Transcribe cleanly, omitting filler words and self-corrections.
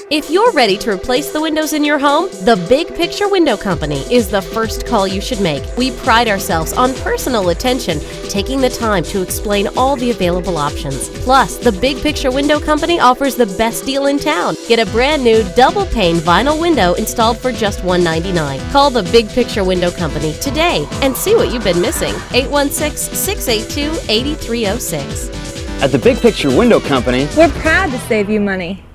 If you're ready to replace the windows in your home, the Big Picture Window Company is the first call you should make. We pride ourselves on personal attention, taking the time to explain all the available options. Plus, the Big Picture Window Company offers the best deal in town. Get a brand new double pane vinyl window installed for just $1.99. Call the Big Picture Window Company today and see what you've been missing. 816-682-8306. At the Big Picture Window Company, we're proud to save you money.